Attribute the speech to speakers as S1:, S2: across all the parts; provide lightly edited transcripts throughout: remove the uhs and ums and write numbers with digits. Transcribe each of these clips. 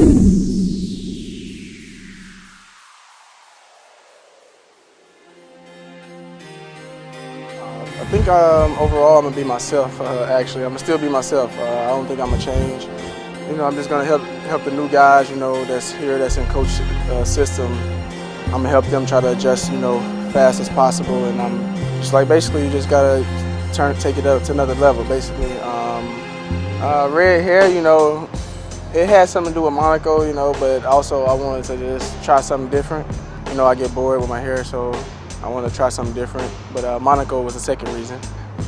S1: I think overall I'm gonna be myself. Actually, I'm gonna still be myself. I don't think I'm gonna change. You know, I'm just gonna help the new guys. You know, that's here, that's in coach system. I'm gonna help them try to adjust. You know, fast as possible, and I'm just like basically you just gotta take it up to another level. Basically, red hair. You know, it had something to do with Monaco. You know, but also I wanted to just try something different. You know, I get bored with my hair, so I want to try something different, but Monaco was the second reason.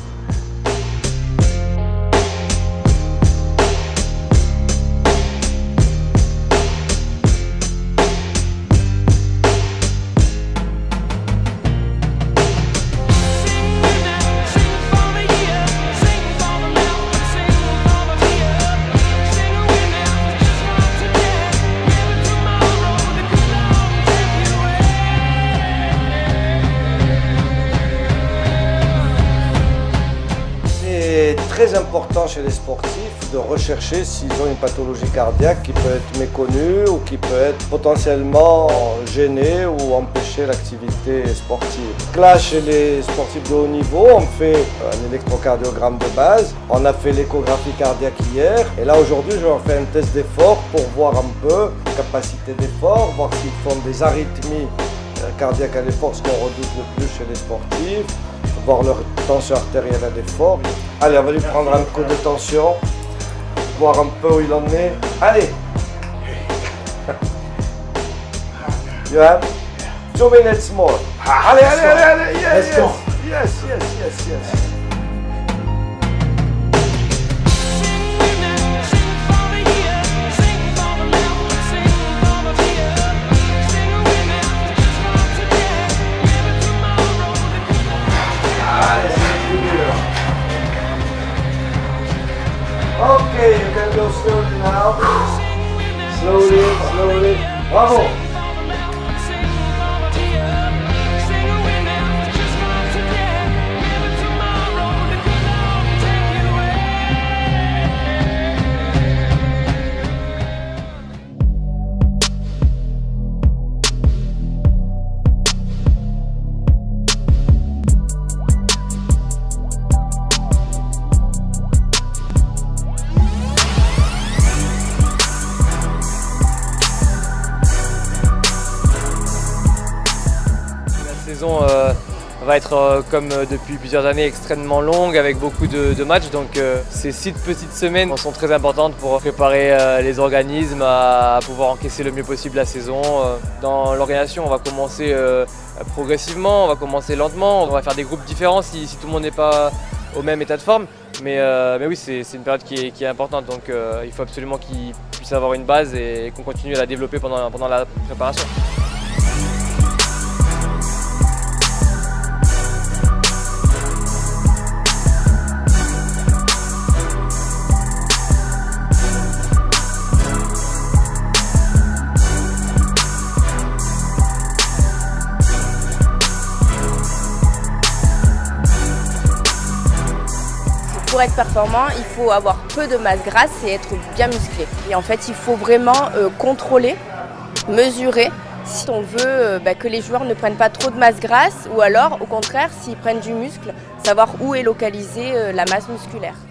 S2: C'est très important chez les sportifs de rechercher s'ils ont une pathologie cardiaque qui peut être méconnue ou qui peut être potentiellement gêner ou empêcher l'activité sportive. Là, chez les sportifs de haut niveau, on fait un électrocardiogramme de base, on a fait l'échographie cardiaque hier et là aujourd'hui je leur fais un test d'effort pour voir un peu la capacité d'effort, voir s'ils font des arythmies cardiaques à l'effort, ce qu'on redoute le plus chez les sportifs, voir leur tension artérielle à l'effort. Allez, on va lui prendre un coup de tension, voir un peu où il en est. Allez. You have 2 minutes more. Allez, allez, allez, allez. Yes,
S3: Let's go.
S2: Yes, yes, yes, yes. Okay, you can go slowly now. Slowly, slowly. Bravo!
S4: La saison va être comme depuis plusieurs années extrêmement longue avec beaucoup de matchs, donc ces 6 petites semaines sont très importantes pour préparer les organismes à pouvoir encaisser le mieux possible la saison. Dans l'organisation, on va commencer progressivement, on va commencer lentement, on va faire des groupes différents si tout le monde n'est pas au même état de forme, mais oui, c'est une période qui est importante, donc il faut absolument qu'ils puissent avoir une base et qu'on continue à la développer pendant la préparation.
S5: Pour être performant, il faut avoir peu de masse grasse et être bien musclé. Et en fait, il faut vraiment contrôler, mesurer si on veut que les joueurs ne prennent pas trop de masse grasse ou alors, au contraire, s'ils prennent du muscle, savoir où est localisée la masse musculaire.